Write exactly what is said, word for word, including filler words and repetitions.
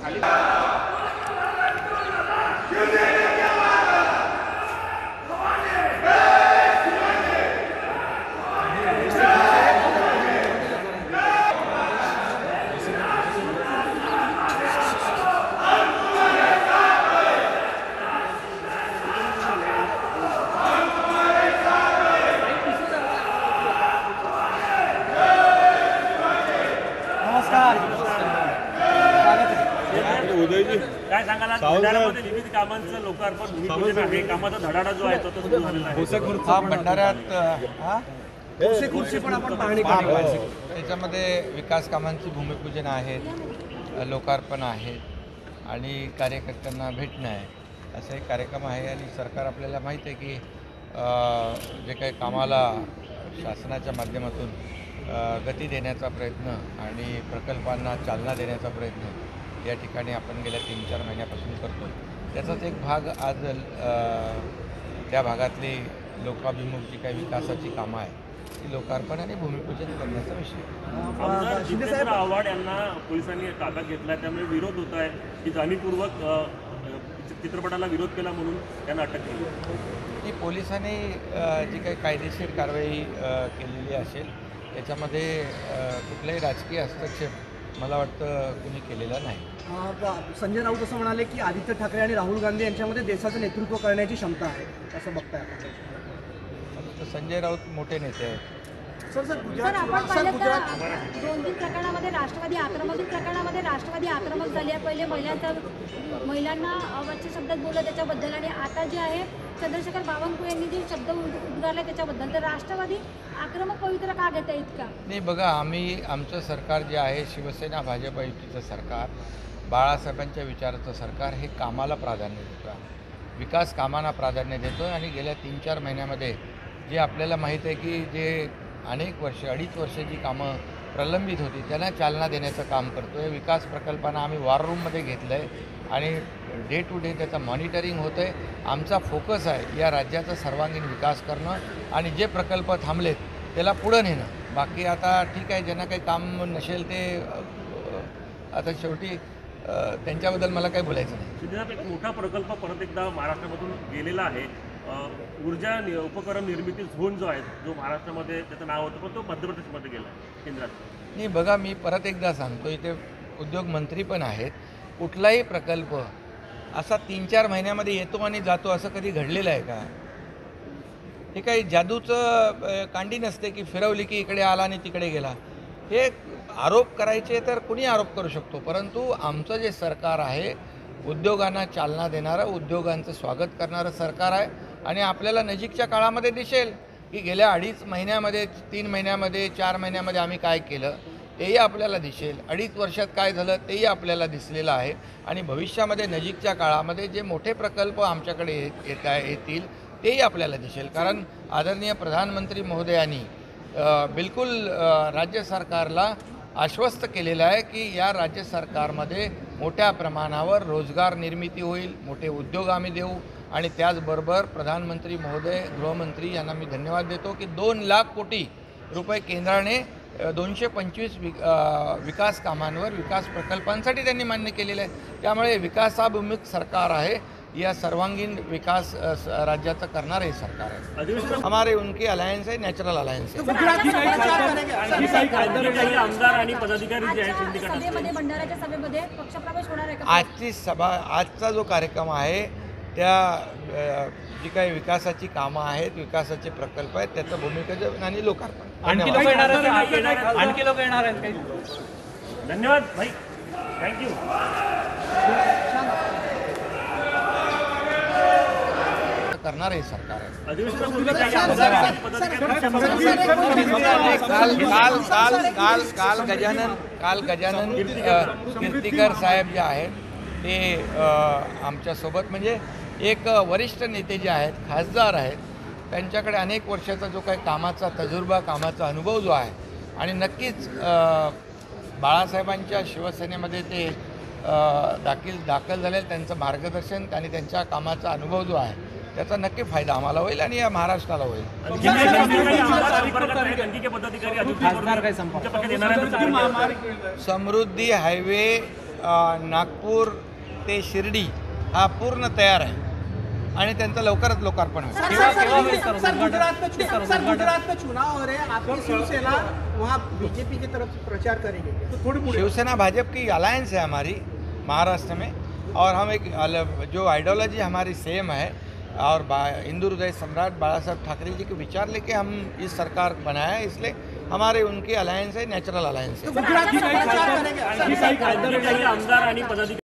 काय सांगाल भंडाऱ्यामध्ये विविध कामांचं लोकार्पण भूमिपूजन आहे, कामाचा धडाडा जो आहे तो सुरू झालेला आहे. हा भंडाऱ्यात हा खुर्ची पण आपण पाहणी केली पाहिजे. त्याच्यामध्ये विकास कामांची भूमिपूजन आहेत, लोकार्पण आहेत आणि कार्यकर्त्यांना भेटणं आहे, असा एक कार्यक्रम आहे. आणि सरकार आपल्याला माहीत आहे की जे काही कामाला शासनाच्या माध्यमातून गती देण्याचा प्रयत्न आणि प्रकल्पांना चालना देण्याचा प्रयत्न या ठिकाणी आपण गेल्या तीन चार महिन्यापासून करतो. त्याचाच एक भाग आज त्या भागातली लोकाभिमुख जी काही विकासाची कामं आहे ती लोकार्पण आणि भूमिपूजन करण्याचा विषय. जितेंद्र आव्हाड यांना पोलिसांनी ताब्यात घेतला, त्यामुळे विरोध होत आहे की जाणीवपूर्वक चित्रपटाला विरोध केला म्हणून त्यांना अटक केली. ही पोलिसांनी जी काही कायदेशीर कारवाई केलेली असेल त्याच्यामध्ये कुठलाही राजकीय हस्तक्षेप मला वाटतं कुणी केलेला नाही. संजय राऊत असं म्हणाले की आदित्य ठाकरे आणि राहुल गांधी यांच्यामध्ये देशाचं नेतृत्व करण्याची क्षमता आहे, असं बघताय आपण. संजय राऊत मोठे नेते आहेत. सर सर आपण पाहिलं तर दोन तीन प्रकरणामध्ये राष्ट्रवादी आक्रमक प्रकरणामध्ये राष्ट्रवादी आक्रमक झाली आहे. पहिले महिलांचा महिलांना अवाच्य शब्दात बोललं त्याच्याबद्दल, आणि आता जे आहे चंद्रशेखर बावनकुळे यांनी जे शब्द उद्गारले त्याच्याबद्दल. तर राष्ट्रवादी आक्रमक पवित्र का घेत आहे इतका? नाही बघा, आम्ही आमचं सरकार जे आहे शिवसेना भाजप युतीचं सरकार, बाळासाहेबांच्या विचाराचं सरकार, हे कामाला प्राधान्य देतो आहे, विकास कामांना प्राधान्य देतो. आणि गेल्या तीन चार महिन्यामध्ये जे आपल्याला माहीत आहे की जे अनेक वर्ष अडीच वर्ष जी कामं प्रलंबित होती त्यांना चालना देण्याचं काम करतो आहे. विकास प्रकल्पांना आम्ही वॉर रूममध्ये घेतलं आहे आणि डे टू डे त्याचं मॉनिटरिंग होतं आहे. आमचा फोकस आहे या राज्याचा सर्वांगीण विकास करणं आणि जे प्रकल्प थांबलेत त्याला पुढं नेणं. बाकी आता ठीक आहे, ज्यांना काही काम नसेल ते आता शेवटी त्यांच्याबद्दल मला काही बोलायचं नाही. एक मोठा प्रकल्प परत एकदा महाराष्ट्रामधून गेलेला आहे. ऊर्जा उपकरण निर्मिती झोन जो आहे, जो महाराष्ट्रामध्ये त्याचं नाव होतं पण तो मध्य प्रदेशमध्ये गेला आहे केंद्रात. नाही बघा, मी परत एकदा सांगतो, इथे उद्योगमंत्री पण आहेत. कुठलाही प्रकल्प असा तीन चार महिन्यामध्ये येतो आणि जातो असं कधी घडलेलं आहे का? हे काही जादूचं कांडी नसते की फिरवली की इकडे आला आणि तिकडे गेला. हे आरोप करायचे तर कुणी आरोप करू शकतो, परंतु आमचं जे सरकार आहे उद्योगांना चालना देणारं, उद्योगांचं स्वागत करणारं सरकार आहे. आणि आपल्याला नजीकच्या काळामध्ये दिसेल की गेल्या अडीच महिन्यामध्ये तीन महिन्यामध्ये चार महिन्यामध्ये आम्ही काय केलं तेही आपल्याला दिसेल. अडीच वर्षात काय झालं तेही आपल्याला दिसलेलं आहे. आणि भविष्यामध्ये नजीकच्या काळामध्ये जे मोठे प्रकल्प आमच्याकडे येत येतील तेही आपल्याला दिसेल. कारण आदरणीय प्रधानमंत्री महोदयांनी बिलकुल राज्य सरकारला आश्वस्त केलेलं आहे की या राज्य सरकारमध्ये मोठ्या प्रमाणावर रोजगार निर्मिती होईल, मोठे उद्योग आम्ही देऊ. आणि त्याचबरोबर प्रधानमंत्री महोदय, गृहमंत्री यांना मी धन्यवाद देतो की दोन लाख कोटी रुपये केंद्राने दोनशे पंचवीस वि विकास कामांवर, विकास प्रकल्पांसाठी त्यांनी मान्य केलेलं आहे. त्यामुळे विकासाभिमुख सरकार आहे, या सर्वांगीण विकास राज्याचं करणारं हे सरकार आहे. हमारे उनकी अलायन्स है, नॅचरल अलायन्स है. आमदार आणि पदाधिकारी जे आहेत भंडाऱ्याच्या सभेमध्ये पक्षप्रवेश होणार आहे का? आजची सभा, आजचा जो कार्यक्रम आहे त्या जी काही विकासाची कामं आहेत, विकासाचे प्रकल्प आहेत, त्याचं भूमिकेचं आणि लोकार्पण. आणखी लोक येणार आहेत आणखी लोक येणार आहेत काही? धन्यवाद भाई, थँक्यू. करणार हे सरकार आहे. काल काल काल काल काल गजानन काल गजानन कीर्तिकर साहेब जे आहेत ते आमच्यासोबत, म्हणजे एक वरिष्ठ नेते जे आहेत, खासदार आहेत, त्यांच्याकडे अनेक वर्षाचा जो काही कामाचा तजुर्बा, कामाचा अनुभव जो आहे, आणि नक्कीच बाळासाहेबांच्या शिवसेनेमध्ये ते दाखल दाखल झाले. त्यांचं मार्गदर्शन आणि त्यांच्या कामाचा अनुभव जो आहे त्याचा नक्की फायदा आम्हाला होईल आणि या महाराष्ट्राला होईल. समृद्धी हायवे अ, नागपूर ते शिर्डी हा पूर्ण तयार आहे आणि त्यांचं लवकरच लोकार्पण होईल. Sir, sir, sir, sir, Gujarat में चुनाव सर गुजरात में चुनाव हो रहे हैं, आपकी शिवसेना वहाँ बीजेपी की तरफ से प्रचार करेगी तो थोड़ी शिवसेना भाजपा की अलायंस है हमारी महाराष्ट्र में, और हम एक अल- जो आइडियोलॉजी हमारी सेम है और बा- हिंदू हृदय सम्राट बाला साहब ठाकरे जी के विचार लेके हम इस सरकार बनाया है, इसलिए हमारे उनकी अलायंस है, नेचुरल अलायंस है. गुजरात में प्रचार करेंगे आणखी काही खासदार काही आमदार आणि पदाधिकारी